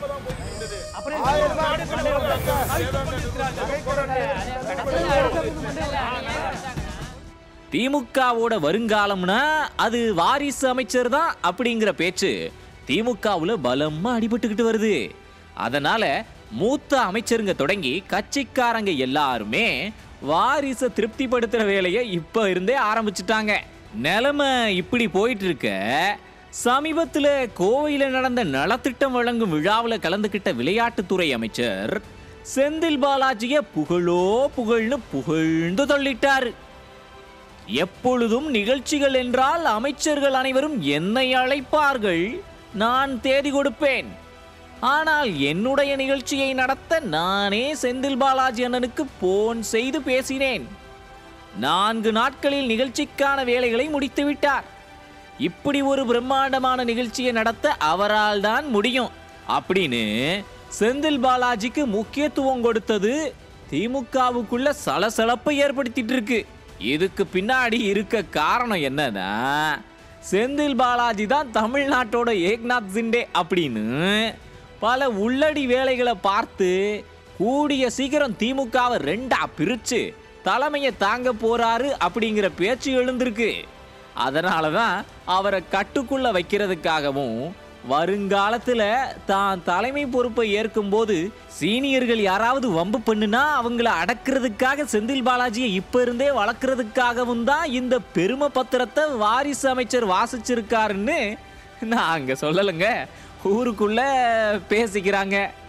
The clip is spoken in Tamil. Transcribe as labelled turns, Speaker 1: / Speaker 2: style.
Speaker 1: திமுகவோட வருங்காலம்னா அது வாரிசு அமைச்சர் தான் அப்படிங்கிற பேச்சு திமுகவுல பலமா அடிபட்டுக்கிட்டு வருது. அதனால மூத்த அமைச்சருங்க தொடங்கி கட்சிக்காரங்க எல்லாருமே வாரிசை திருப்திப்படுத்துற வேலையை இப்ப இருந்தே ஆரம்பிச்சுட்டாங்க. நிலைமை இப்படி போயிட்டு இருக்க சமீபத்துல கோவையில நடந்த நலத்திட்டம் வழங்கும் விழாவில் கலந்துகிட்ட விளையாட்டுத்துறை அமைச்சர் செந்தில் பாலாஜிய புகழ்னு புகழ்ந்து தள்ளிட்டாரு. எப்பொழுதும் நிகழ்ச்சிகள் என்றால் அமைச்சர்கள் அனைவரும் என்னை அழைப்பார்கள், நான் தேதி கொடுப்பேன். ஆனால் என்னுடைய நிகழ்ச்சியை நடத்த நானே செந்தில் பாலாஜி அண்ணனுக்கு போன் செய்து பேசினேன். 4 நாட்களில் நிகழ்ச்சிக்கான வேலைகளை முடித்து விட்டார். இப்படி ஒரு பிரம்மாண்டமான நிகழ்ச்சியை நடத்த அவரால் தான் முடியும் அப்படின்னு செந்தில் பாலாஜிக்கு முக்கியத்துவம் கொடுத்தது திமுகவுக்குள்ள சலசலப்பை ஏற்படுத்திட்டு இருக்கு. இதுக்கு பின்னாடி இருக்க காரணம் என்னன்னா, செந்தில் பாலாஜி தான் தமிழ்நாட்டோட ஏக்நாத் சிண்டே அப்படின்னு பல உள்ளடி வேலைகளை பார்த்து கூடிய சீக்கிரம் திமுகவை 2ஆ பிரிச்சு தலைமையை தாங்க போறாரு அப்படிங்கிற பேச்சு எழுந்திருக்கு. அதனாலதான் அவரை கட்டுக்குள்ள வைக்கிறதுக்காகவும் வருங்காலத்துல தான் தலைமை பொறுப்பை ஏற்கும் போது சீனியர்கள் யாராவது வம்பு பண்ணுனா அவங்கள அடக்கிறதுக்காக செந்தில் பாலாஜியை இப்ப இருந்தே வளர்க்கறதுக்காகவும் தான் இந்த பெருமை பத்திரத்தை வாரிசு அமைச்சர் வாசிச்சிருக்காருன்னு நான் அங்க சொல்லலைங்க, ஊருக்குள்ள பேசிக்கிறாங்க.